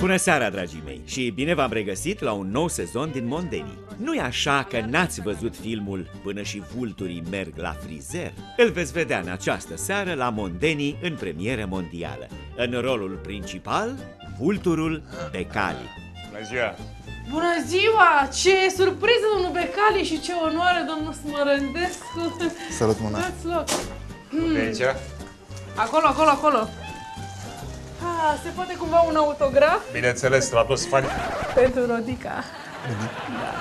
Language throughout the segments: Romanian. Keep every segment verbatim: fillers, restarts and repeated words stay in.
Bună seara, dragii mei, și bine v-am regăsit la un nou sezon din Mondenii. Nu-i așa că n-ați văzut filmul Până și vulturii merg la frizer? Îl veți vedea în această seară la Mondenii în premieră mondială. În rolul principal, vulturul Becali. Bună ziua! Bună ziua! Ce surpriză, domnul Becali, și ce onoare, domnul Smărândescu! Salut, mâna! Dați loc! Hmm. De aici? Acolo, acolo, acolo! Ah, se poate cumva un autograf? Bineînțeles, la toți fanii. Pentru Rodica. Da.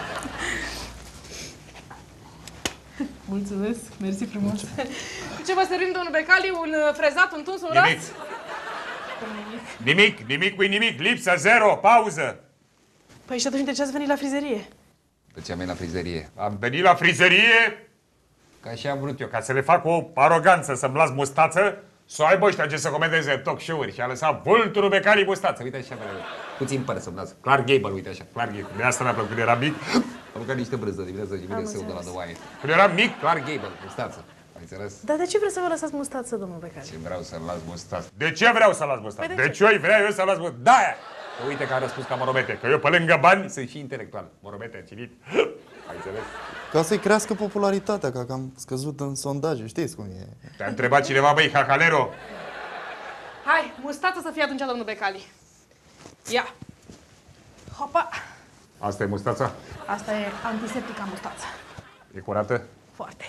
Mulțumesc, mersi frumos. Ce vă servim, domnul Becali? Un frezat, un tuns, un ras? Nimic. Nimic. Nimic, nimic cu nimic, lipsă, zero, pauză. Păi și atunci de ce ați venit la frizerie? De ce am venit la frizerie? Am venit la frizerie Ca și am vrut eu. ca să le fac o aroganță, să-mi las mustață, să aibă ăștia ce să comandeze talk show-uri și a lăsat vulturul Becali mustață. Uite așa, vreau. Puțin păr să-mi las. Clark Gable, uite așa. Clark Gable, de asta mi-a plăcut când eram mic. Am mâncat niște brânză dimineața și vine său de la The Wire. Când eram mic, Clark Gable, mustață. Ai înțeles? Dar de ce vreți să vă lăsați mustață, domnul Becali? Ce vreau să-mi las mustață. de ce vreau să las mustață? Păi de De ce? ce vreau eu să las mustață? Da! Că uite că a răspuns ca Morobete, că eu pe lângă bani Sunt și intelectual. Morobete, cinit. Ai înțeles? Ca să-i crească popularitatea, că am scăzut în sondaje, știți cum e. Te-a întrebat cineva, băi, hacalero? Hai, mustață să fie atunci, domnul Becali. Ia! Hopa! Asta e mustața? Asta e antiseptica mustață. E curată? Foarte.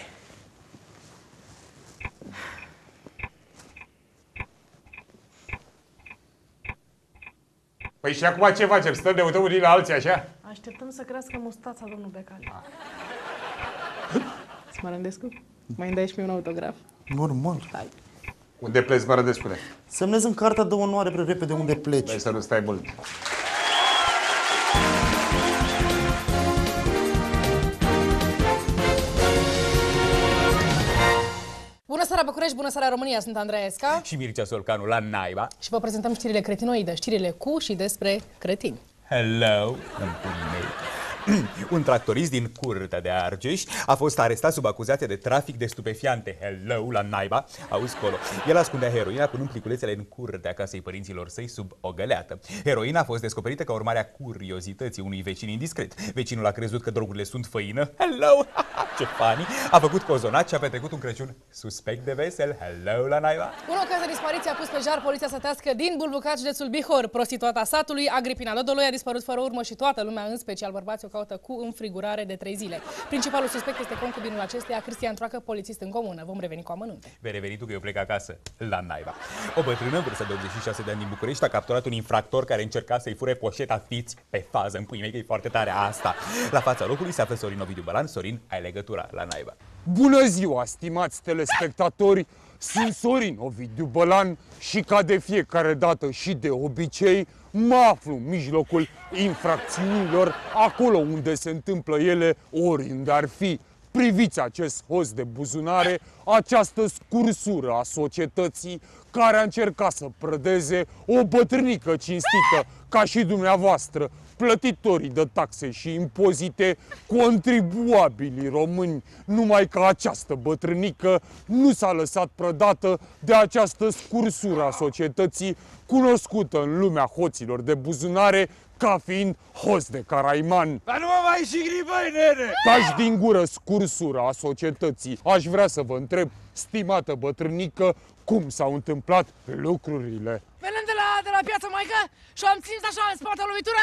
Păi și acum ce facem? Stăm de uităm unii la alții așa? Așteptăm să crească mustața, domnul Becali. Smărândescu, mai îmi dai și mie un autograf? Normal. Hai. Unde pleci, Smărândescule? Semnez în cartea de onoare prea repede unde pleci. Dai să nu stai mult. Bună seara, București, bună seara, România, sunt Andreesca. Și Mircea Solcanu la naiba. Și vă prezentăm știrile cretinoide, știrile cu și despre cretini. Hello, în purii mei. Un tractorist din Curtea de Argeș a fost arestat sub acuzație de trafic de stupefiante. Hello, la naiba. Auzi colo. El ascundea heroina punând pliculețele în curtea casei părinților săi sub o găleată. Heroina a fost descoperită ca urmare a curiozității unui vecin indiscret. Vecinul a crezut că drogurile sunt făină. Hello, ce funny. A făcut cozonat și a petrecut un Crăciun suspect de vesel. Hello, la naiba. Un caz de dispariție a pus pe jar poliția sătească din Bulbucat, județul Bihor. Prostituata satului, Agripina Lodului, a dispărut fără urmă și toată lumea, în special bărbații, o caută cu înfrigurare de trei zile. Principalul suspect este concubinul acesteia, Cristian Troacă, polițist în comună. Vom reveni cu amănunte. Vei reveni tu că eu plec acasă, la naiba. O bătrână în vârstă de optzeci și șase de ani din București a capturat un infractor care încerca să-i fure poșeta fiți pe fază. În puii mei că e foarte tare asta. La fața locului se află Sorin Ovidiu Bălan. Sorin, ai legătura, la naiba. Bună ziua, stimați telespectatori! Sunt Sorin Ovidiu Bălan și ca de fiecare dată și de obicei mă aflu în mijlocul infracțiunilor, acolo unde se întâmplă ele, oriunde ar fi. Priviți acest host de buzunare, această scursură a societății care a încercat să prădeze o bătrânică cinstită ca și dumneavoastră, plătitorii de taxe și impozite, contribuabilii români, numai că această bătrânică nu s-a lăsat prădată de această scursură a societății, cunoscută în lumea hoților de buzunare ca fiind host de Caraiman. Dar nu mă mai jigni, băi, nene! Taci din gură, scursura a societății. Aș vrea să vă întreb, stimată bătrânică, cum s-au întâmplat lucrurile? Venim de la, de la piața, maică, și am ținut așa în spate o lovitură.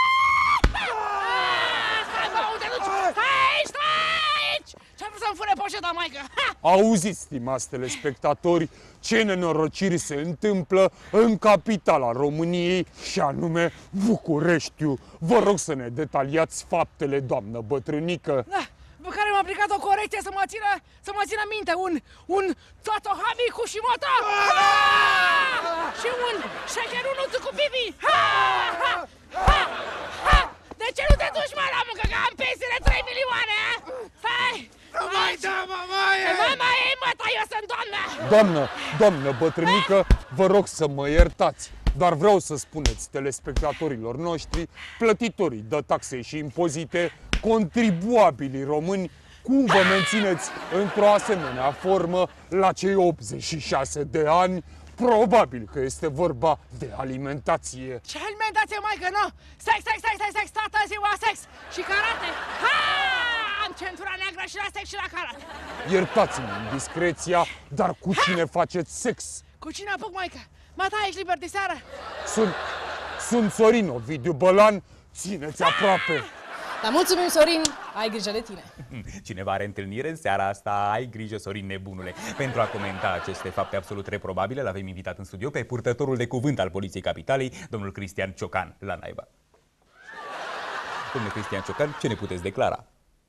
Stai, bă, unde duci? Stai aici, stai aici! Ce-a vrut să-mi fure poșeta, maică? Auziți, stimați telespectatori, ce nenorociri se întâmplă în capitala României și anume Bucureștiu. Vă rog să ne detaliați faptele, doamnă bătrânică. Da, pe care m-a aplicat o corecție să mă țină, să mă țină minte, un, un Totohami cu Shimoto și un Shakerunutu cu Bibi. Ha, ha, ha, ha. De ce nu te duci, mă, la muncă, că am pensiile trei milioane, a? Stai! Nu mai da, mamaie! Mama ei, mă, ta, eu sunt doamnă! Doamnă, doamnă bătrânică, vă rog să mă iertați, dar vreau să spuneți telespectatorilor noștri, plătitorii de taxe și impozite, contribuabilii români, cum vă mențineți într-o asemenea formă la cei optzeci și șase de ani? Probabil că este vorba de alimentație. Ce alimentație, maică, nu! Sex, sex, sex, sex, sex, toată ziua sex! Și karate! Ha! Am centura neagră și la sex și la karate! Iertați-mă indiscreția, dar cu cine faceți sex? Cu cine apuc, maică? Mata, ești liber de seară? Sunt... sunt Sorin Ovidiu Bălan, țineți aproape! Dar mulțumim, Sorin, ai grijă de tine. Cineva are întâlnire în seara asta, ai grijă, Sorin nebunule. Pentru a comenta aceste fapte absolut reprobabile, l-avem invitat în studio pe purtătorul de cuvânt al Poliției Capitalei, domnul Cristian Ciocan, la naiba. Domnule Cristian Ciocan, ce ne puteți declara?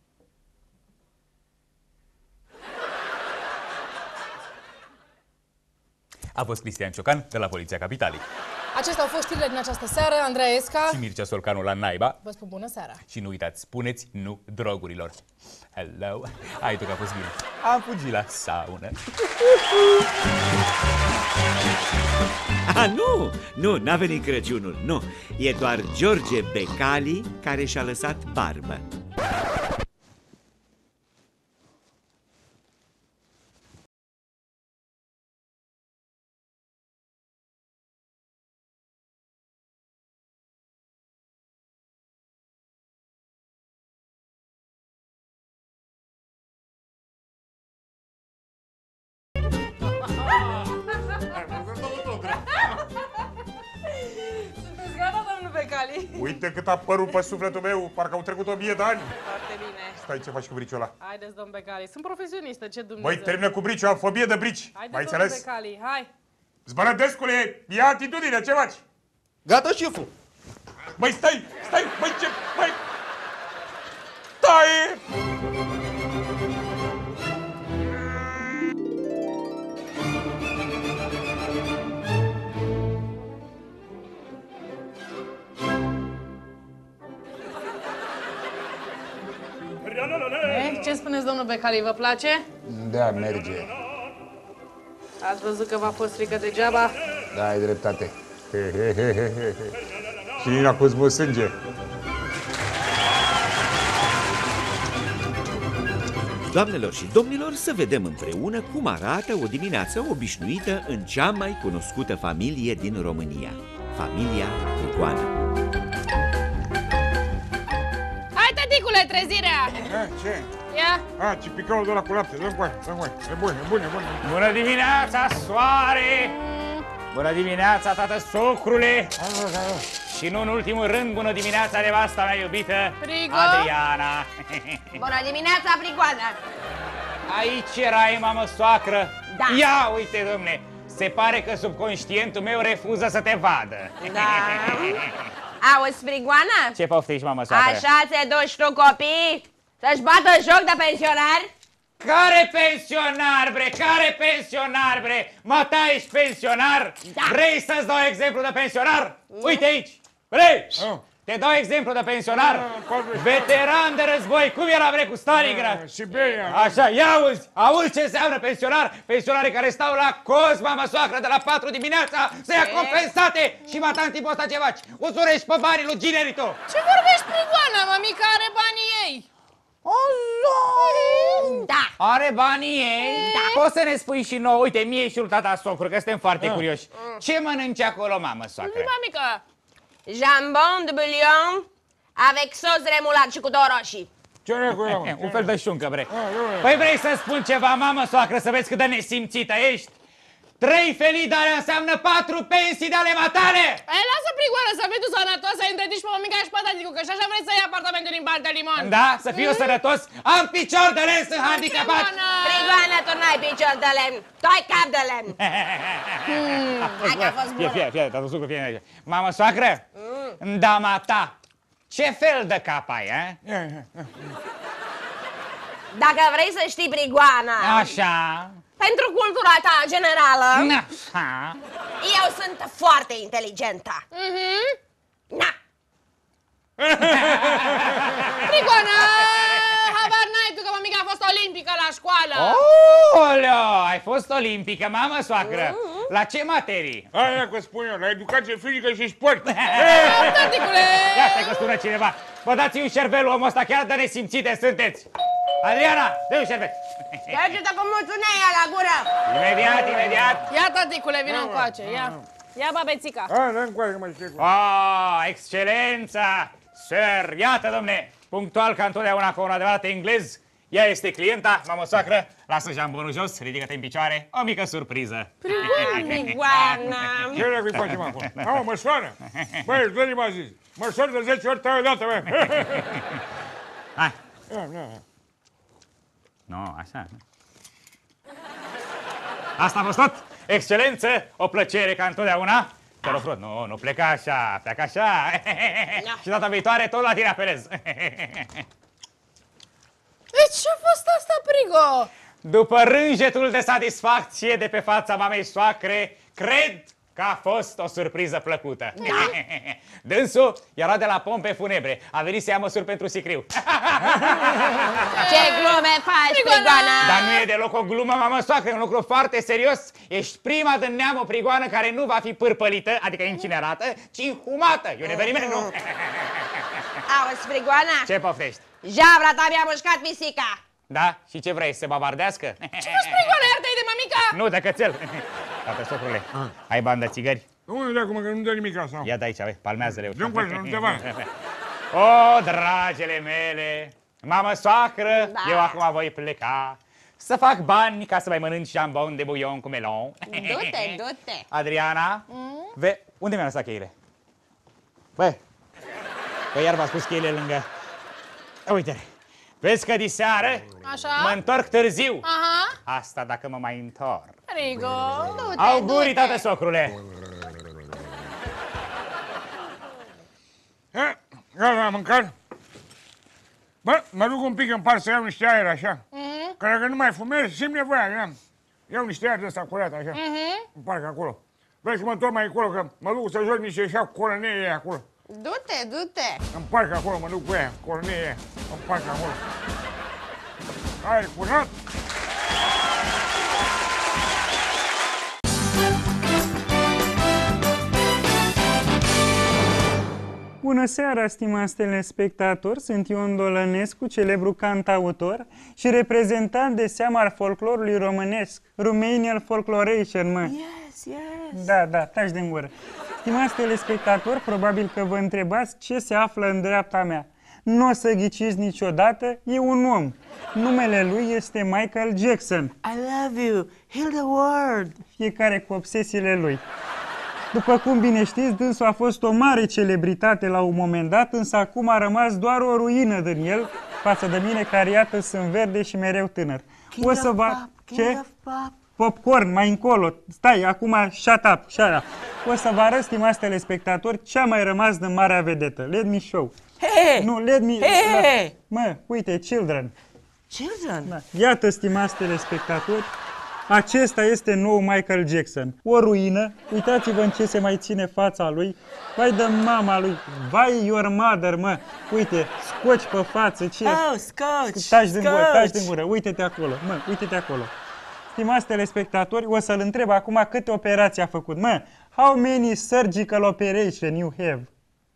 A fost Cristian Ciocan de la Poliția Capitalei. Acestea au fost știrile din această seară. Andreea Esca și Mircea Solcanu la naiba. Vă spun bună seara. Și nu uitați, spuneți nu drogurilor. Hello. Hai tu că a fost bine. Am fugit la saună. Ah, nu! Nu, n-a venit Crăciunul, nu. E doar George Becali care și-a lăsat barbă. Sunteți gata, domnul Becali? Uite cât a părut pe sufletul meu, parcă au trecut o mie de ani. Foarte bine. Stai, ce faci cu briciul ăla? Haideți, domnul Becali, sunt profesionistă, ce Dumnezeu. Băi, termină cu briciul, am fobie de brici. Haideți, domnul Becali, hai. Zbărădescule, ia atitudine, ce faci? Gata, șeful! Băi, stai, stai, băi, ce, băi! Taie! Eh, ce spuneți, domnul Becali, vă place? Da, merge. Ați văzut că v-a fost frică degeaba? Da, ai dreptate. Și Nina cu zbă sânge. Doamnelor și domnilor, să vedem împreună cum arată o dimineață obișnuită în cea mai cunoscută familie din România, familia Prigoană. Hai, tăticule, trezirea! A, ce? Ia! A, cipicaul de ăla cu lapte, dă-mi coaie, dă-mi coaie. E bun, e bun, e bun. Bună dimineața, soare! Bună dimineața, tată socrule! Și nu în ultimul rând, bună dimineața, nevasta mea iubită, Frigo! Adriana! Bună dimineața, Prigoană! Aici erai, mamă soacră! Da. Ia, uite, domne, se pare că subconștientul meu refuză să te vadă. Da. Auzi, Prigoană? Ce poftești, mamă soacră? Așa ți duci tu copii să-și bată joc de pensionari? Care pensionar, bre? Care pensionar, bre? Mata, ești pensionar? Da. Vrei să-ți dau exemplu de pensionar? Uite aici! Vrei? Oh. Te dau exemplu de pensionar? Veteran de război, cum era, bre, cu Stalingrad? Siberia. Așa, ia auzi, auzi ce înseamnă pensionar? Pensionarii care stau la coz, mama soacră, de la patru dimineața să ia compensate. Și mata, în timpul ăsta ce faci? Uzurești pe banii lui Ginerito. Ce vorbești, Prigoană, mămica are banii ei? Da. Are banii ei? Da. Poți să ne spui și nouă, uite, mie și lui tata socru, că suntem foarte curioși. Ce mănânci acolo, mamă soacră? Mamică! Jambon de bouillon avec sauce remulat și cu două roșii. Ce e cu el? Un fel de șuncă, bre. Păi vrei să spun ceva, mamă soacră, să vezi cât de nesimțită ești? Trei felii de alea înseamnă patru pensii de ale matale! Ei, lasă, Prigoană, să fii tu sănătos, să întretici pe mămica și pe tăticu, că și așa vrei să iei apartamentul din Baltă Limon. Da? Să fiu sănătos? Am picior de lemn, sunt handicapat! Prigoană, tu n-ai picior de lemn, tu ai cap de lemn. Hai că a fost bună. Fie, fie, tată sucru, fie. Mamă soacră, dama ta, ce fel de cap ai, eh? Dacă vrei să știi, Prigoană, Așa. pentru cultura ta generală, Așa. eu sunt foarte inteligentă. Mhm. Na. Prigoană! Habar n-ai tu că mămica a fost olimpică la școală. Oleo, ai fost olimpică, mamă soacră. La ce materii? Aia că spun eu, la educație fizică și sport. Tăticule! Ia stai că sună cineva. Vă dați un șervel, omul ăsta, chiar de nesimțite sunteți. Adriana, dă un șervel. Dă-te cu mulțuneia la gură. Imediat, imediat. Ia, tăticule, vină încoace, ia. Ia babețica. A, da, încoace, că mai știu. Oh, excelența! Sir, iată, domne, punctual ca întotdeauna cu un adevărat englez. Ea este clienta, mamă soacră, lasă jambonul jos, ridică-te în picioare, o mică surpriză. Prigoana! Ce le-i facem acum? Mamă, măsoară! Băi, dă-i m-a zis. Măsoară de zece ori tăi odată, bă! Hai. Ia, ia. Nu, așa. Asta a fost tot. Excelență, o plăcere ca întotdeauna. Te rog frumos, nu, nu pleca așa, pleacă așa. Și data viitoare tot la tine apelez. Deci ce-a fost asta, Prigo? După rânjetul de satisfacție de pe fața mamei soacre, cred că a fost o surpriză plăcută. Dânsul era de la pompe funebre. A venit să ia măsuri pentru sicriu. Ce glume faci, Prigoana? Dar nu e deloc o glumă, mamă soacră, e un lucru foarte serios. Ești prima din neamul, Prigoană, care nu va fi pârpălită, adică incinerată, ci inhumată. E un eveniment, nu? Auzi, Prigoana? Ce poftești? Javra ta mi-a mușcat pisica. Da? Și ce vrei, să se babardească? Ce faci, Prigoana, iar de mămica? Nu, de cățel. Tată, socrule, ai bani de țigări? Nu, de acum, că nu dă nimic asta. Ia de aici, vei, palmează-le. Nu-mi place, nu te bani. O, dragele mele, mamă soacră, Da. eu acum voi pleca să fac bani ca să mai mănânci jambon de buion cu melon. Du-te, du-te. Adriana, ve... unde mi-a lăsat cheile? Bă, că iar v-a spus cheile lângă... Uite, vezi că diseară Așa? mă întorc târziu. Aha. Asta dacă mă mai întorc. Prigo, du-te, Augurii, du-te. tată socrule. Eh, gata, am mâncat. Bă, mă duc un pic în par să iau niște aer, așa. Mhm. Că dacă nu mai fumez, simt nevoia, ia. Iau niște aer de ăsta curat, așa. Mhm. În parc acolo. Vrei să mă întorc mai încolo, că mă duc să joc niște șau colonei acolo. Du-te, du-te. În parc acolo, mă duc cu ea, colonei aia. În parc acolo. Aer curat. Bună seara, stimați telespectatori! Sunt Ion Dolănescu, celebru cantautor și reprezentant de seama al folclorului românesc, Romanian Folkloration, mă! Yes, yes! Da, da, taci din gură! Stimați telespectatori, probabil că vă întrebați ce se află în dreapta mea. Nu o să ghiciți niciodată, e un om. Numele lui este Michael Jackson. I love you, heal the world! Fiecare cu obsesiile lui. După cum bine știți, dânsul a fost o mare celebritate la un moment dat, însă acum a rămas doar o ruină din el, față de mine, care iată sunt verde și mereu tânăr. King O să of vă... pop, Ce? King of pop. Popcorn, mai încolo. Stai, acum shut up, shut up. O să vă arăt, stimați telespectatori, ce a mai rămas din marea vedetă. Let me show. Hey! Nu, let me... Hey! Mă, uite, children. Children? Da. Iată, stimați telespectatori, acesta este nou Michael Jackson. O ruină, uitați-vă în ce se mai ține fața lui. Vai de mama lui, vai your mother, mă. Uite, scoci pe față, ce... Oh, scotch! Taci din gură, taci din scotch. gură, uite-te acolo, mă, uite-te acolo. Stimați telespectatori, o să-l întreb acum câte operații a făcut. Mă, how many surgical operation you have?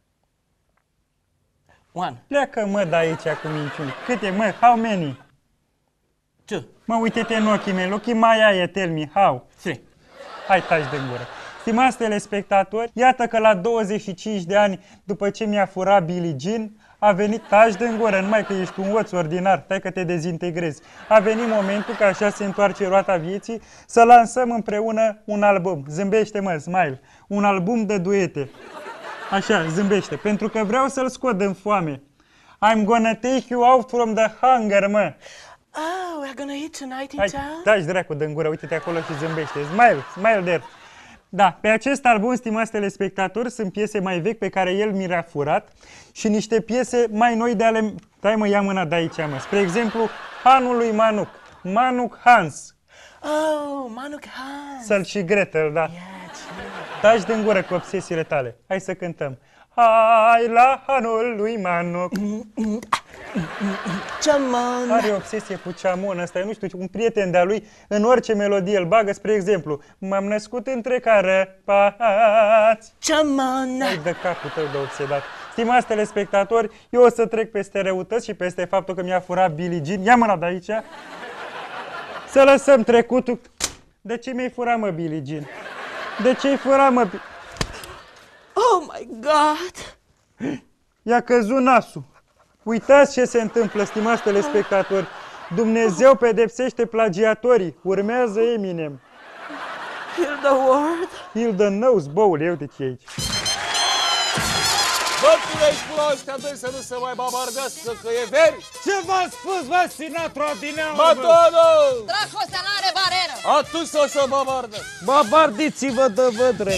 One. Pleacă, mă, de aici cu minciuni. Câte, mă, how many? Two. Mă, uite-te în ochii mei, ochii mai aia, tell me, how? Three. Hai, taci din gură. Stimați telespectatori, iată că la douăzeci și cinci de ani, după ce mi-a furat Billie Jean, a venit, taci din gură, numai că ești un oț ordinar, stai că te dezintegrezi. A venit momentul, că așa se întoarce roata vieții, să lansăm împreună un album. Zâmbește, mă, smile. Un album de duete. Așa, zâmbește, pentru că vreau să-l scot din foame. I'm gonna take you out from the hunger, mă. Oh, we're gonna eat tonight in Hai, town? taci dracu din gură, uite-te acolo și zâmbește. Smile, smile there. Da, pe acest album, stimați telespectatori, sunt piese mai vechi pe care el mi le-a furat și niște piese mai noi de ale... Dai mă, ia mâna de aici, mă. Spre exemplu, Hanul lui Manuc. Manuc Hans. Oh, Manuc Hans. Să-l și Gretel, da. Yeah, ce- Taci din gură cu obsesiile tale. Hai să cântăm. Hai la Hanul lui Manuc. Ceamon. Are obsesie cu ceamon ăsta, nu știu, un prieten de-a lui, în orice melodie îl bagă, spre exemplu, m-am născut între carpați. Ceamon. Hai de capul tău de obsedat. Stimați telespectatori, eu o să trec peste răutăți și peste faptul că mi-a furat Billie Jean. Ia mâna de aici. Să lăsăm trecutul. De ce mi-ai furat, mă, Billie Jean? De ce-i fura, mă? Oh my God! I-a căzut nasul. Uitați ce se întâmplă, stimați telespectatori. Dumnezeu pedepsește plagiatorii. Urmează Eminem. Heal the world. Heal the nose, băule, eu de ce aici? Bă, tu le-ai pula ăștia doi să nu se mai babardească, că e veri! Ce v-a spus, bă, Sinatra, dineaua, Bă, Dodo! Dracostea n-are barieră! Atunci o să babardă! Babardiți-vă de vădre!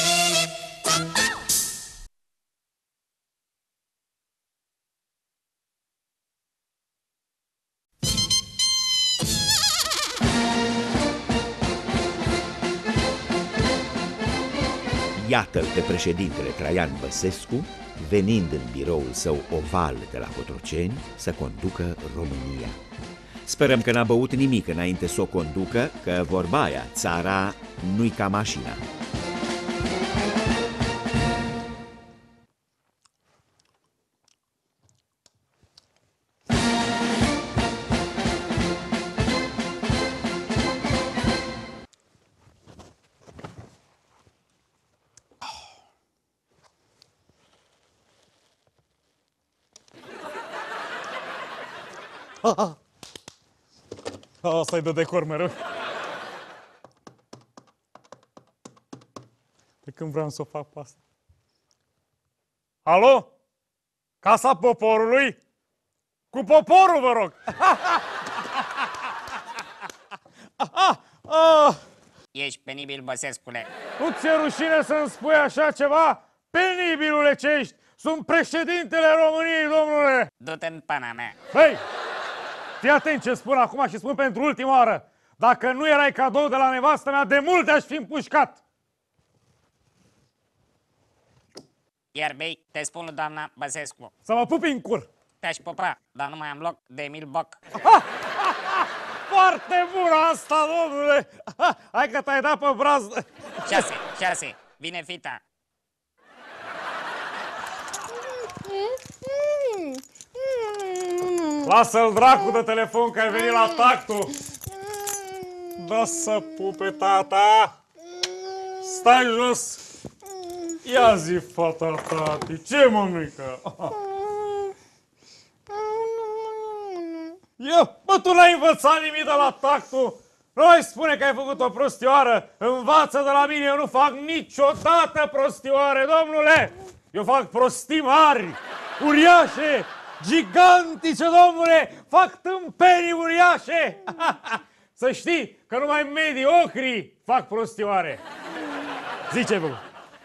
Iată-l pe președintele Traian Băsescu venind în biroul său oval de la Cotroceni să conducă România. Sperăm că n-a băut nimic înainte să o conducă, că vorba aia, țara nu-i ca mașina. Asta-i de decor mereu. De când vreau să o fac pe asta. Alo? Casa Poporului? Cu poporul, vă rog! Ești penibil, Băsescule. Nu ți-e rușine să-mi spui așa ceva? Penibilule ce ești! Sunt președintele României, domnule! Du-te în pana mea. Hei! Fii atent ce spun acum și spun pentru ultima oară. Dacă nu erai cadou de la nevastă mea, de mult te-aș fi împușcat. Ierbei, te spun lui doamna Băsescu. Să mă pupi în cur. Te-aș pupa, dar nu mai am loc de Emil Boc. Foarte bună asta, domnule! Hai că te-ai dat pe brazdă. Șase, șase, vine fita. Lasă-l dracu de telefon că ai venit la tactul. Da să pupe tata. Stai jos. Ia zi, fata tati, ce mămică? Eu, bă, tu n-ai învățat nimic de la tactul? Nu mai spune că ai făcut o prostioară. Învață de la mine, eu nu fac niciodată prostioare, domnule. Eu fac prostii mari, uriașe, gigantice, domnule. Fac tâmpenii uriașe. Să știi că numai mediocrii fac prostioare. Zice, bă.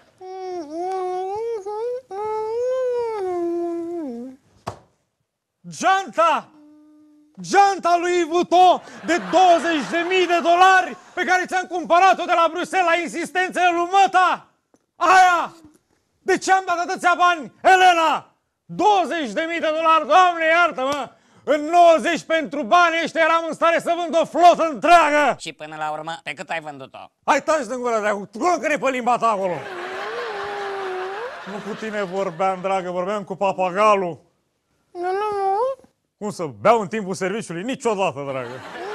Geanta! Geanta lui Vuitton de douăzeci de mii de dolari pe care ți-am cumpărat-o de la Bruxelles la insistențele lui măta! Aia! De ce am dat atâția bani, Elena? douăzeci de mii de dolari, Doamne, iartă-mă! În nouăzeci pentru bani ăștia eram în stare să vând o flotă întreagă! Și până la urmă, pe cât ai vândut-o? Hai, taci din gură, dracu, croncăne pe limba ta acolo! Nu cu tine vorbeam, dragă, vorbeam cu papagalul. Nu, nu, nu. Cum să beau în timpul serviciului? Niciodată, dragă.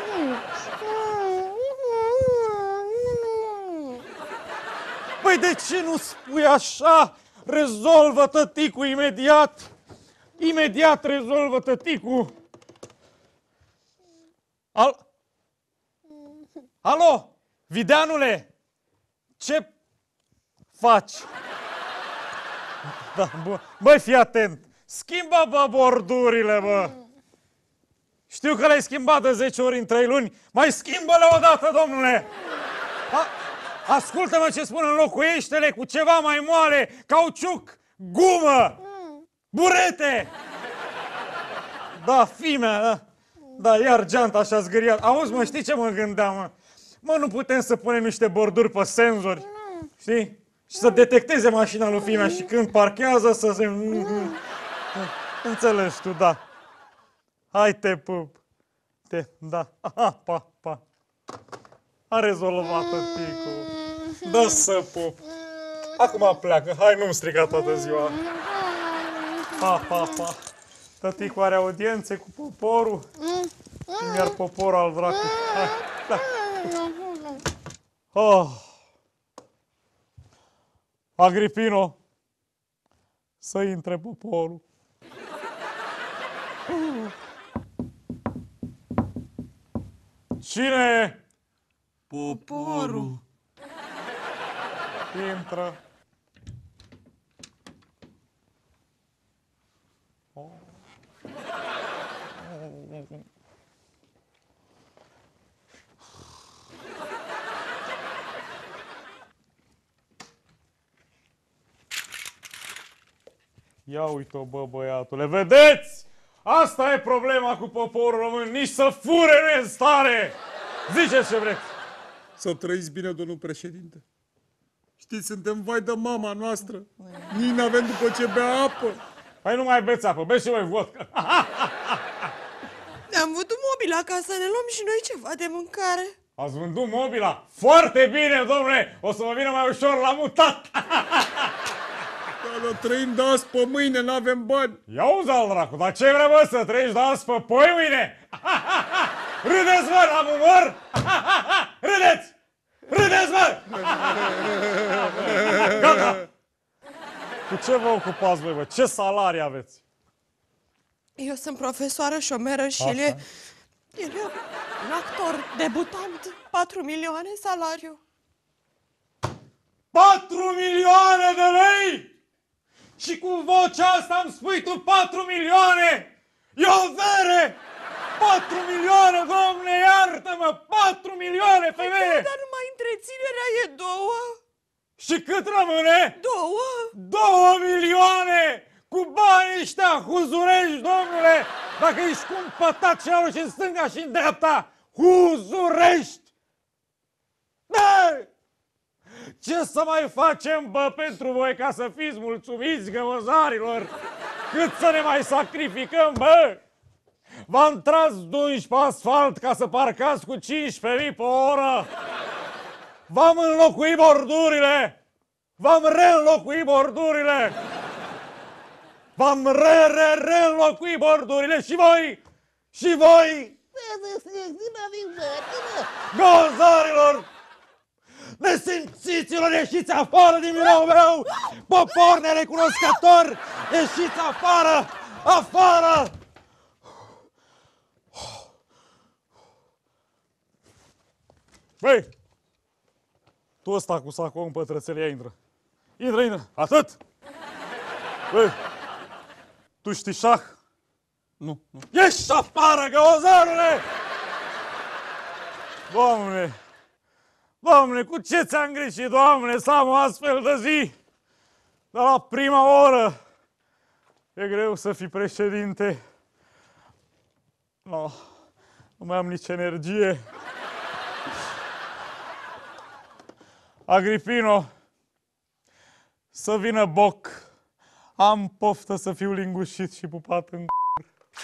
Păi de ce nu spui așa? Rezolvă, tăticu, imediat! Imediat rezolvă, tăticu! Al... Alo, Videanule! Ce faci? Da, bă, băi, fii atent! Schimbă, bă, bordurile, bă! Știu că le-ai schimbat de zece ori în trei luni, mai schimbă-le odată, domnule! A, ascultă-mă ce spun, înlocuiește-le cu ceva mai moale, cauciuc, gumă, burete! Da, fimea, da, da, iar geanta așa zgâriat. Auzi, mă, știi ce mă gândeam, mă? Mă, nu putem să punem niște borduri pe senzori, știi? Și să detecteze mașina lui fimea și când parchează să se... Înțelegi tu, da. Hai, te pup. Te, da. Aha, pa, pa. A rezolvat, tăticu. Da să pup. Acum pleacă. Hai, nu-mi strica toată ziua. Pa, pa, pa. Tăticu are audiențe cu poporul. Iar poporul al dracu. Hai, da. Oh. Agripino, să intre poporul. Cine e? Poporul. Intră. Ia uite-o, bă, băiatule, vedeți? Asta e problema cu poporul român, nici să fure nu e în stare! Ziceți ce vreți! Să trăiți bine, domnul președinte. Știți, suntem vai de mama noastră. Nici n-avem după ce bea apă. Hai, nu mai beți apă, beți și mai vodka. Ne-am vândut mobila ca să ne luăm și noi ceva de mâncare. Ați vândut mobila? Foarte bine, domnule! O să mă vină mai ușor la mutat! Dar trăim de azi pe mâine, n-avem bani. Ia uzi al dracu, dar ce vrei, bă, să trăiești de azi pe poi mâine? Râdeți, mă, am umor? Râdeți! Râdeți, mă! Gata! Cu ce vă ocupați, băi, bă? Ce salarii aveți? Eu sunt profesoară șomeră și el e, el e un actor debutant. patru milioane salariu. patru milioane de lei? Și cu vocea asta îmi spui tu patru milioane? E o vere! patru milioane, domne, iartă-mă! patru milioane, femeie! Da, dar numai întreținerea e două. Și cât rămâne? Două. Două milioane! Cu banii ăștia huzurești, domnule! Dacă ești cumpătat și au și în stânga și în dreapta, huzurești! Da! Ce să mai facem, bă, pentru voi ca să fiți mulțumiți, gămăzarilor? Cât să ne mai sacrificăm, bă? V-am tras dungi pe asfalt ca să parcați cu cincisprezece mii pe oră. V-am înlocuit bordurile. V-am reînlocuit bordurile. V-am re-re-re-înlocuit bordurile și voi, și voi, gămăzarilor! Nesimțiților, ieșiți afară din biroul meu! Popor nerecunoscător, ieșiți afară! Afară! Băi! Tu ăsta cu sacou în pătrățele, ia intră! Intră, intră! Atât! Băi! Tu știi șah? Nu, nu. Ieși afară, găozarule! Doamne! Doamne, cu ce ți-am greșit, Doamne, să am o astfel de zi? Dar la prima oră e greu să fii președinte. No, nu mai am nici energie. Agripino, să vină boc. Am poftă să fiu lingușit și pupat în c***.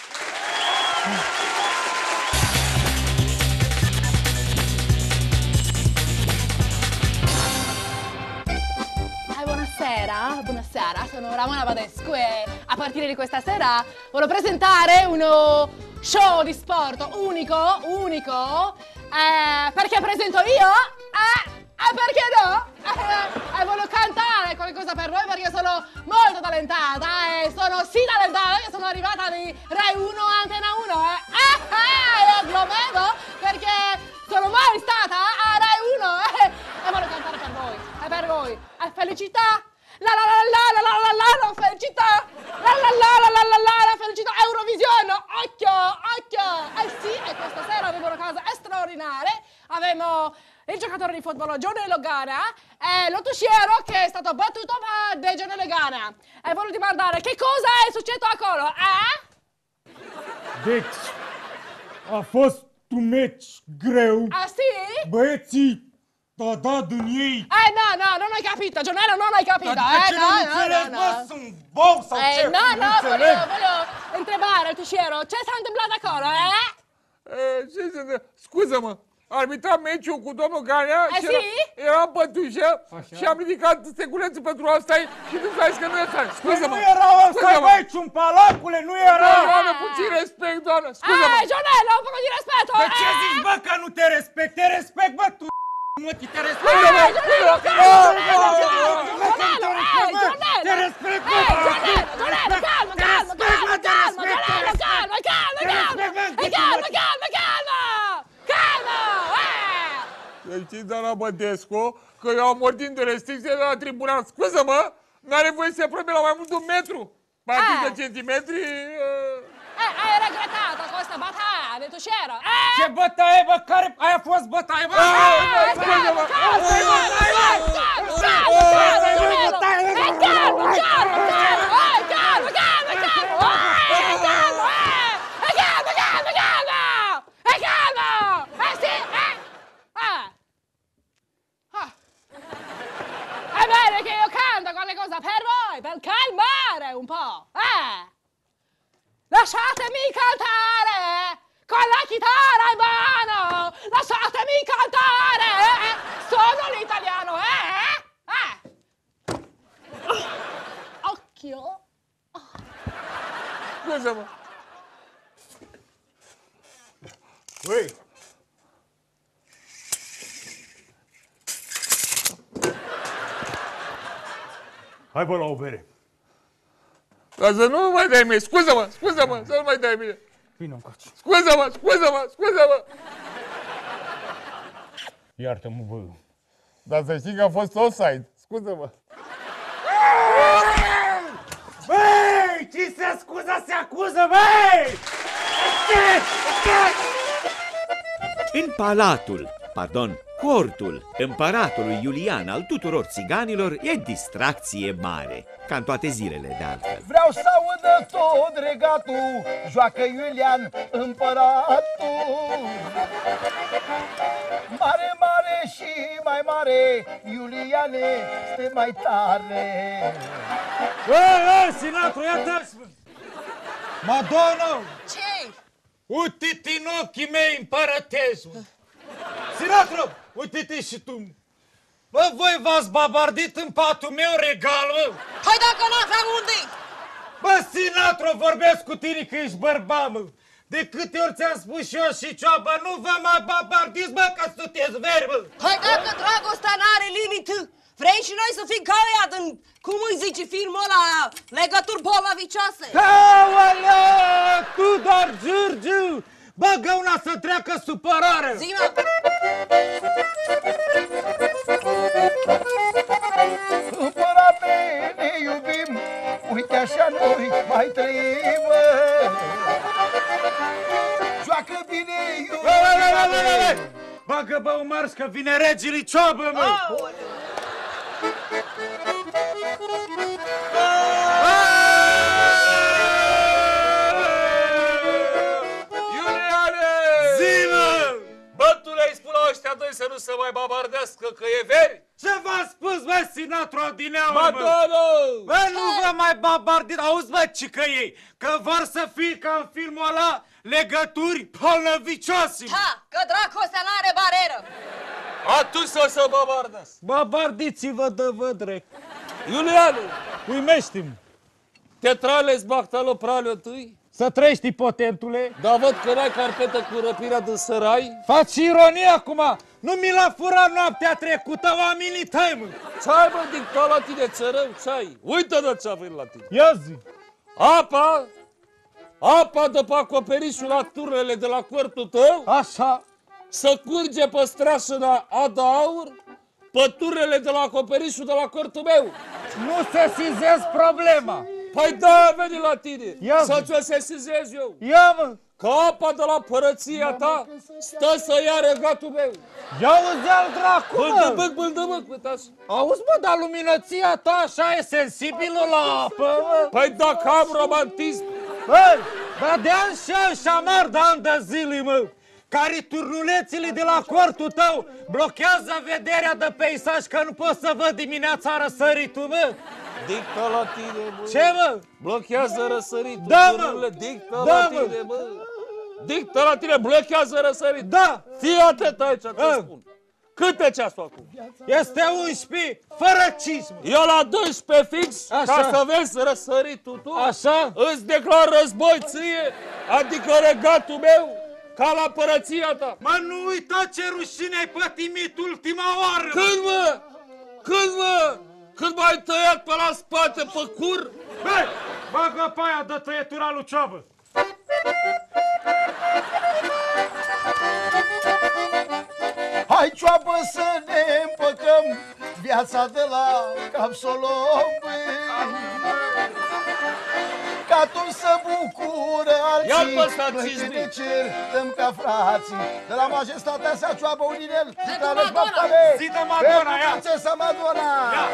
Buonasera, buonasera, sono Ramona Badescu e a partire di questa sera voglio presentare uno show di sport unico, unico, eh, perché presento io, eh, eh, perché no? Eh, e voglio cantare qualcosa per voi perché sono molto talentata e sono sì talentata che sono arrivata di Rai uno Antena uno, eh, eh, eh, io lo vedo perché sono mai stata a Rai uno, eh, e voglio cantare per voi, e per voi, e felicità! La la la la la la la la la felicità! La la la la la la la la felicità! Eurovision! Occhio! Occhio! Eh sì, e questa sera abbiamo una cosa straordinaria. Abbiamo il giocatore di football Gione Logana e l'ottusciero che è stato battuto da Gione Logana. E voglio domandare che cosa è successo acolo, eh? Deci, a fost un meci greu. Ah sì? Băieții da, da, din ei. Eh no, no, non hai capito, Gionello, non hai capito, Dar eh, ce no, nu no, înțeleg, no, mă, no. sunt bou sau Eh, ce? no, Nu no, înțeleg. voglio, voglio întrebare al tușiero, ce s-a întâmplat acolo, eh? E, ce se întâmplă? Scuză-mă, arbitram meciul cu domnul Ganea A, și si? era, era bătușă și am ridicat stegulețul pentru asta și tu ai zis că nu e asta. Scuză-mă. Nu era ăsta meci, un palacule, nu era. Doamne, puțin respect, doamnă, scuză-mă. Eh, Gionello, un po' di rispetto, De ce eh? zici, bă, că nu te respect? Te respect, bă, tu mă, te respect, mă! Te respect, mă! Calmă, calmă, calmă, calmă, calmă, calmă, calmă, calmă, calmă, calmă, calmă! Să știți, doamna Bădescu, că eu am ordin de restricție de la tribunal. Scuză-mă, n-are voie să se apropie la mai mult de un metru. Mai atât de centimetri... Eh, hai regretato questa battaglia, tu c'era? Ce bătaie, bă? Care aia a fost bătaie, bă? Calma, calma, è bene che io canto quelle cose per voi, per calmare un po', eh? Lasciatemi cantare con la chitarra in mano! Lasciatemi cantare! Eh? Sono l'italiano, eh? eh? Occhio! Scusa-mă! Ui! Hai bă la o bere. Dar să nu mai dai mie, scuză-mă, scuză-mă, să nu mai dai mie. Vino încoace. Scuză-mă, scuză-mă, scuză-mă. Iartă-mă, bă. Dar să știi că a fost offside, scuză-mă. Băi, ce se scuză, se acuză, băi! În palatul, pardon, cortul împăratului Iulian al tuturor țiganilor e distracție mare, ca în toate zilele de altfel. Vreau să audă tot regatul, joacă Iulian împăratul. Mare, mare și mai mare, Iuliane, este mai tare. Băi, băi, Sinatru, iată-ți! Madonna! Ce? Uite-te în ochii mei, împărătești, mă! Sinatru, uite-te și tu! Bă, voi v-ați babardit în patul meu regal, mă! Hai dacă n-aveam unde! Bă, Sinatru, vorbesc cu tine că ești bărbat, mă! De câte ori ți-am spus și eu și Cioabă, nu vă mai babardiți, bă, că sunteți veri, bă! Hai dacă dragostea n-are limită, vrei și noi să fim ca ăia din, cum îi zice filmul ăla, legături bolavicioase? Aoleu, Tudor Giurgiu! Bagă una să treacă supărare! Zi-mă! Împărate, ne iubim, uite așa noi mai trăim. Joacă bine, iubim! Bagă bă un mars că vine regele Cioabă, mă! Să nu se mai babardească, că e veri? Ce v-a spus, bă, Sinatru Adineaur, mă? Madonna! Bă, nu vă mai babardiți, auzi, bă, cică ei, că vor să fie ca în filmul ăla legături polnăvicioase. Ha, că dragostea n-are barieră. Atunci o să babardați. Babardiți-vă de vădre. Iuliane, uimește-mi. tetrales bactalopralio tâi? Să trăiești, potentule. Dar văd că n-ai carpetă cu răpirea din sărai. Faci ironie acum. Nu mi l-a furat noaptea trecută, oamenii tăi, mă. Ce-ai, mă, dictat la tine, țărău, ce-ai? Uită-te ce-a venit la tine. Ia zi. Apa, apa de pe acoperișul la turnele de la cortul tău. Așa. Să curge pe strașina Adaur, pe turnele de la acoperișul de la cortul meu. Nu se sizez problema. Păi da, a venit la tine. Ia să ți-o sesizez eu. Ia, mă. Că apa de la părăția ta stă să ia regatul meu. Ia uzi al dracu, mă. Bâldăbâc, bâldăbâc, uite așa. Auzi, mă, dar luminăția ta așa e sensibilă la apă, mă. Păi dacă am romantism. Băi, dar de-ani și șamar de ani de zile, mă. Care turnulețile de la cortul tău blochează vederea de peisaj, că nu pot să văd dimineața răsăritul, mă. Dictă la tine, mă. Ce, mă? Blochează răsăritul. Da, mă. Dictă da, la tine, mă. Dictă la tine, blochează răsăritul. Da. Fii atent aici, te spun. Câte ceasul acum? Este unsprezece, fără cinci. Eu la doisprezece fix, Așa. ca să vezi răsăritul tu. Așa. Îți declar război ție, adică regatul meu. ca la părăția ta. Mă, nu uita ce rușine ai pătimit ultima oară! Când, mă? Când, mă? Când m-ai tăiat pe la spate, pe cur? Băi, bagă pe aia de tăietura lui Cioabă! Hai, Cioabă, să ne împăcăm viața de la Capsolom. Ca tu să bucură alții, noi te ne certăm ca frații. De la majestatea sa, Cioabă, un inel, Zi-te Madonna! Zi-te Madonna, ia! Prințesa Madonna!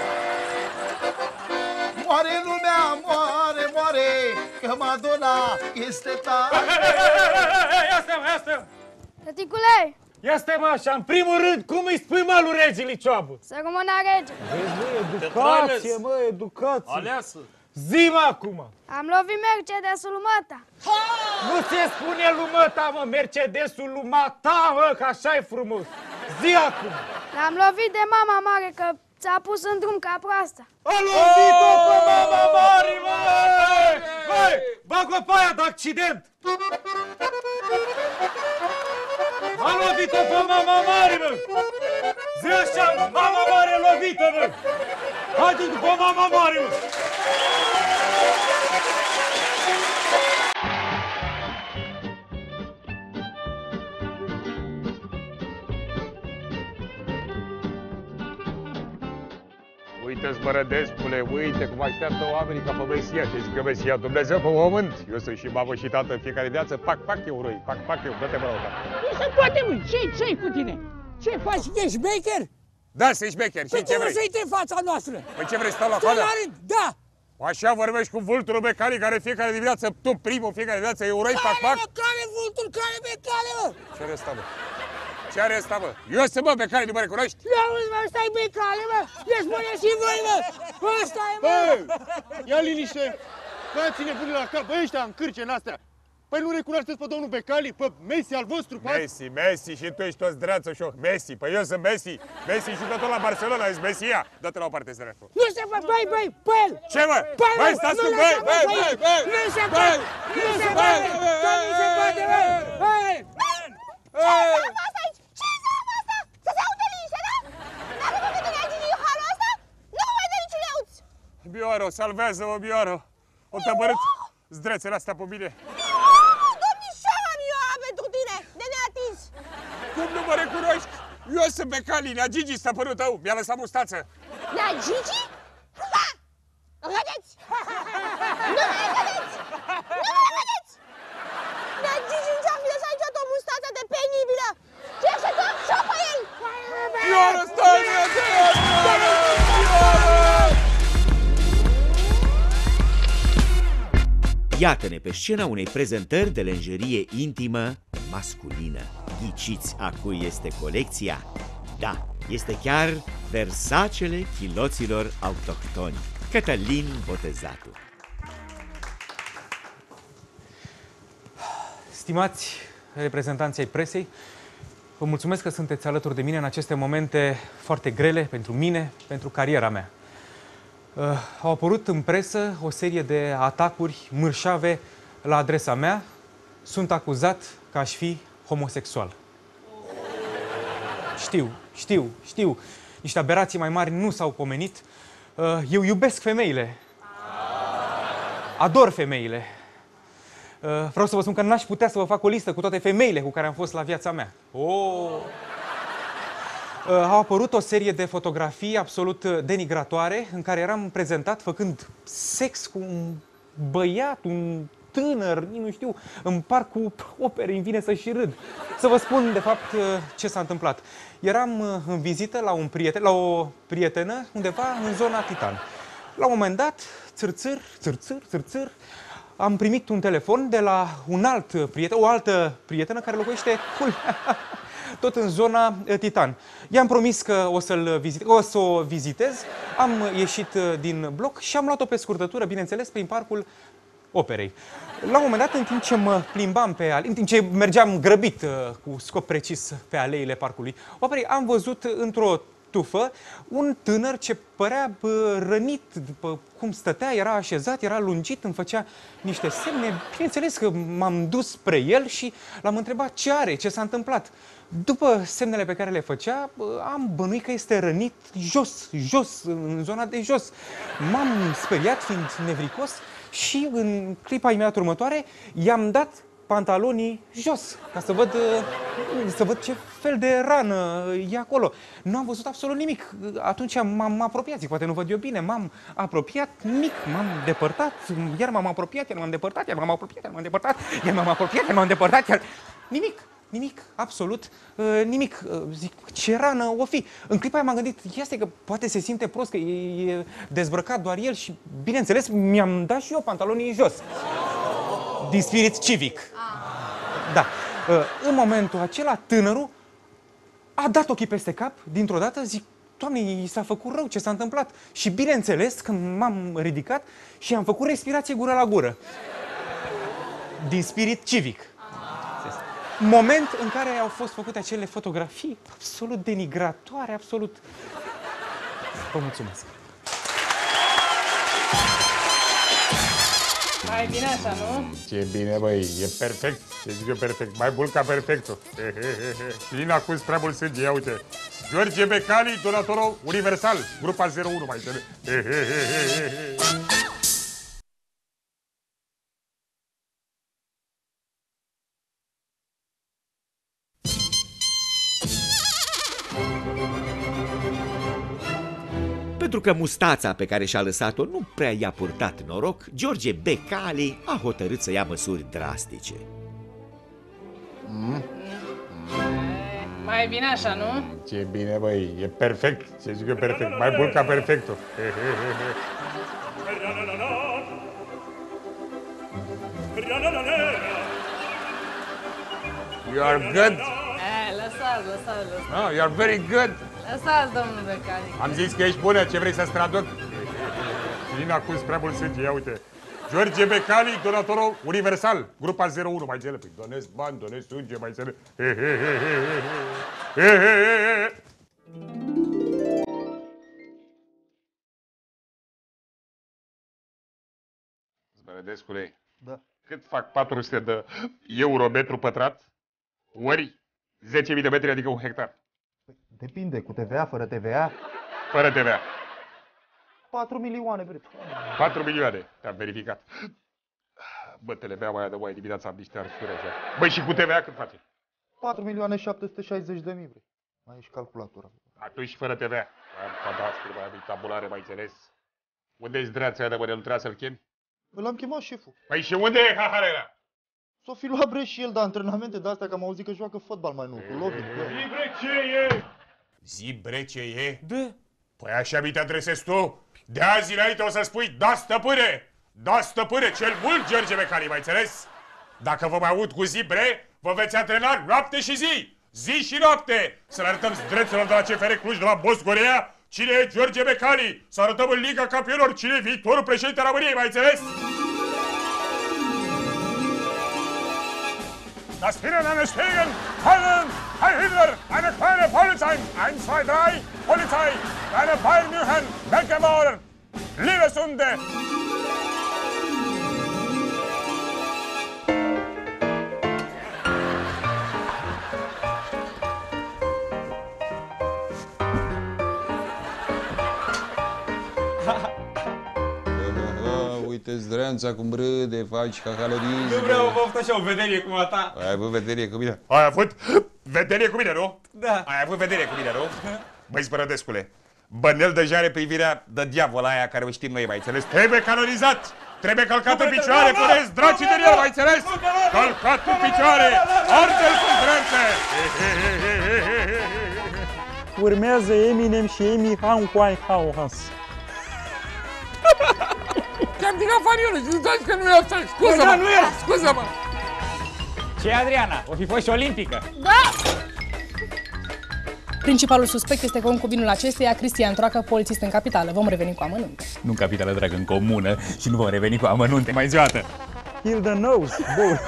Moare lumea, moare, moare, că Madonna este ta. Ia stai, mă, ia stai! Tăticule! Ia stai, mă, așa, în primul rând, cum îi spui, mă, lui regele Cioabă? Să rămână rege. Vezi, mă, educație, mă, educație. Aleasă. Zi, mă, acum. Am lovit Mercedesul lui măta. Nu se spune lui măta, mă, Mercedesul lui mata, mă, că așa e frumos. Zi acum. L-am lovit de mama mare, că ți-a pus în drum ca proasta. A lovit-o pe mama mare, mă! Băi, bag-o pe aia de accident. A lovit-o pe mama mare, mă! Zi așa, mama mare lovită, mă! Haide după mama mare, mă! Uite-ți, Bărădescule, uite cum așteaptă oamenii ca pe Mesia. Ce zic că Mesia, Dumnezeu pe pământ. Eu sunt și mamă și tată în fiecare viață. Pac, pac, eu răi, pac, pac, eu, dă-te mă la cap. Nu se poate, mă! Ce-i, ce-i cu tine? Ce faci? Ești șmecher? Da, sunt șmecher. Și Păi ce cum vrei? să intre în fața noastră? Păi ce vrei, stau la Stai coadă? la rând, da! Așa vorbești cu vulturul mecanic care fiecare dimineață, tu primul, fiecare dimineață, eu răi, pac, pac. Care, mă, care vultur, care mecane, mă? Ce are ăsta, mă? Ce are ăsta, mă? Eu sunt, mă, mecanic, nu mă recunoști? Ia uzi, mă, ăsta e mecane, mă! Le spune și voi, mă! Ăsta e, mă! Bă, ia liniște! Bă, ține bunul la cap, bă, ăștia în cârce în astea! Păi nu recunoașteți pe domnul Becali, pe Messi al vostru, pe Messi, Messi și tu ești toți dreață și Messi, păi eu sunt Messi. Messi și tot la Barcelona, ești Messia. Dă-te la o parte, sărăcu. Nu se poate, băi, băi, pe el! Ce, mă? Băi, stați cu băi, băi, băi, băi! Nu se poate! Nu se poate! Nu se poate, băi! Băi! Ce s-a fost aici? Ce s-a fost asta? Să se audă liniște, da? Dacă nu te gândeai din halul ăsta, nu mă mai dă niciun leuț! Bioaro, salvează-mă, Bioaro. O tăbărât zdrețele astea pe mine. Domnișoara Mioara pentru tine, de neatins! Cum nu mă recunoști? Eu sunt Becali, Nea Gigi, stăpânul tău. Mi-a lăsat mustață. Nea Gigi? Ha! Vedeți? Nu mai vedeți! Nu mai vedeți! Nea Gigi ce-a fi lăsat aici o mustață de penibilă! Ce și tot șopă el! Bioaro, stai, Bioaro! Iată-ne pe scena unei prezentări de lenjerie intimă masculină. Ghiciți a cui este colecția? Da, este chiar Versacele chiloților autohtoni. Cătălin Botezatu. Stimați reprezentanții ai presei, vă mulțumesc că sunteți alături de mine în aceste momente foarte grele pentru mine, pentru cariera mea. Uh, au apărut în presă o serie de atacuri mărșave la adresa mea. Sunt acuzat că aș fi homosexual. Știu, știu, știu. Niște aberații mai mari nu s-au pomenit. Uh, eu iubesc femeile. Ador femeile. Uh, vreau să vă spun că n-aș putea să vă fac o listă cu toate femeile cu care am fost la viața mea. Oh! Uh, au apărut o serie de fotografii absolut denigratoare în care eram prezentat făcând sex cu un băiat, un tânăr, nu știu, în parcul Operei, îmi vine să și râd. Să vă spun, de fapt, ce s-a întâmplat. Eram în vizită la, un prieten, la o prietenă undeva în zona Titan. La un moment dat, țârțâr, țârțâr, țârțâr, am primit un telefon de la un alt prieten, o altă prietenă care locuiește tot în zona Titan. I-am promis că o, să-l vizite, o să o vizitez, am ieșit din bloc și am luat-o pe scurtătură, bineînțeles, prin parcul Operei. La un moment dat, în timp ce mă plimbam pe alei, în timp ce mergeam grăbit, cu scop precis, pe aleile parcului Operei, am văzut într-o tufă un tânăr ce părea bă, rănit după cum stătea, era așezat, era lungit, îmi făcea niște semne. Bineînțeles că m-am dus spre el și l-am întrebat ce are, ce s-a întâmplat. După semnele pe care le făcea, am bănuit că este rănit jos, jos, în zona de jos. M-am speriat, fiind nevricos, și în clipa imediat următoare i-am dat pantalonii jos, ca să văd, să văd ce fel de rană e acolo. Nu am văzut absolut nimic. Atunci m-am apropiat, zic, poate nu văd eu bine. M-am apropiat, nimic, m-am depărtat, iar m-am apropiat, iar m-am depărtat, iar m-am apropiat, iar m-am depărtat, iar m-am apropiat, iar m-am depărtat, iar... Nimic, nimic, absolut uh, nimic. Uh, zic, ce rană o fi? În clipa aia m-am gândit, este că poate se simte prost, că e, e dezbrăcat doar el și, bineînțeles, mi-am dat și eu pantalonii jos. Din spirit civic. Da. În momentul acela, tânărul a dat ochii peste cap, dintr-o dată, zic, Doamne, i s-a făcut rău, ce s-a întâmplat? Și bineînțeles, când m-am ridicat și am făcut respirație gură la gură. Din spirit civic. Moment în care au fost făcute acele fotografii absolut denigratoare, absolut... Vă mulțumesc. Mai bine așa, nu? Ce bine, băi, e perfect. Ce zic eu, perfect. Mai mult ca perfectul. Plin acum prea mult sânge, ia uite. George Becali, donatorul universal, grupa zero unu, mai înțeleg. Pentru că mustața pe care și-a lăsat-o nu prea i-a purtat noroc, George Becali a hotărât să ia măsuri drastice. Mm? Mai bine așa, nu? Ce bine, băi, e perfect. Ce zic eu, perfect. Mai mult ca perfectul. You are good. Eh, lăsați, lăsați, lăsați. No, you are very good. Lăsați, domnul Becali. Am zis că ești bună, ce vrei să-ți traduc? Plin acum prea mult sânge, ia uite. George Becali, donatorul universal, grupa zero unu, mai înțeleg. Păi donez bani, donez sânge, mai înțeleg. Zbăredescule, da. Cât fac patru sute de euro metru pătrat? Ori zece mii de metri, adică un hectar. Depinde, cu T V A, fără T V A. Fără T V A. patru milioane, bre. patru milioane, te-am verificat. Bă, T V A mai de oaie dimineața am niște arsuri așa. Băi, și cu T V A cât face? patru milioane șapte sute șaizeci de mii, bre. Mai e și calculatura. Atunci și fără T V A. Am cadastru, mai am tabulare, mai înțeles. Unde-i zdreața aia de mâine, nu trebuia să-l chem? L-am chemat șeful. Păi și unde e Haharela? S-o fi luat, bre, și el de antrenamente de astea, că am auzit că joacă fotbal mai nou, cu lovit, bre. Zi, bre, ce e? Zi, bre, ce e? Da. Păi așa mi te adresezi tu? De azi înainte o să spui, da, stăpâne! Da, stăpâne, cel mult, George Becali, mai înțeles? Dacă vă mai aud cu zi, bre, vă veți antrena noapte și zi! Zi și noapte! Să le arătăm zdrețelor de la C F R Cluj, de la Bosgorea, cine e George Becali! Să arătăm în Liga Campionilor cine e viitorul președinte României, mai înțeles? Das Finnen eines Stegen, Fallen, Heil Hitler, eine kleine Polizei, eins, zwei, drei, Polizei, eine Bayern München, Beckenbauer, Liebesunde. Uite zdreanța cum râde, faci cahalerism. Nu vreau o poftă și o vedere cum a ta. Ai avut vedere cu mine? Ai avut vedere cu mine, nu? Da. Ai avut vedere cu mine, nu? Băi, Zbărădescule, Bănel deja are privirea de diavol aia care o știm noi, mai înțeles? Trebuie canonizat! Trebuie călcat în picioare, puneți dracii din el, mai înțeles? Călcat în picioare, arte-l cu zdreanțe! Urmează Eminem și Amy Winehouse. Te-am digat fanionul și zici că nu e așa. Scuză-mă! Da, nu era. Scuză-mă! Ce, Adriana? O fi fost și olimpică. Da! Principalul suspect este concubinul acesteia, Cristian Troacă, polițist în capitală. Vom reveni cu amănunte. Nu în capitală, dragă, în comună și nu vom reveni cu amănunte. Mai zioată! Kill the nose, bun!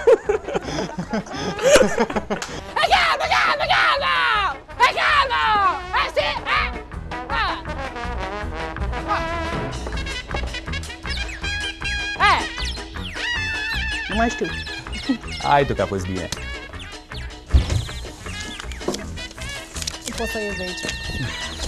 Egal, egal, egal! Egal! Esi, eh? Nu mai știu. Hai tu că a fost bine. Nu pot să ies de aici.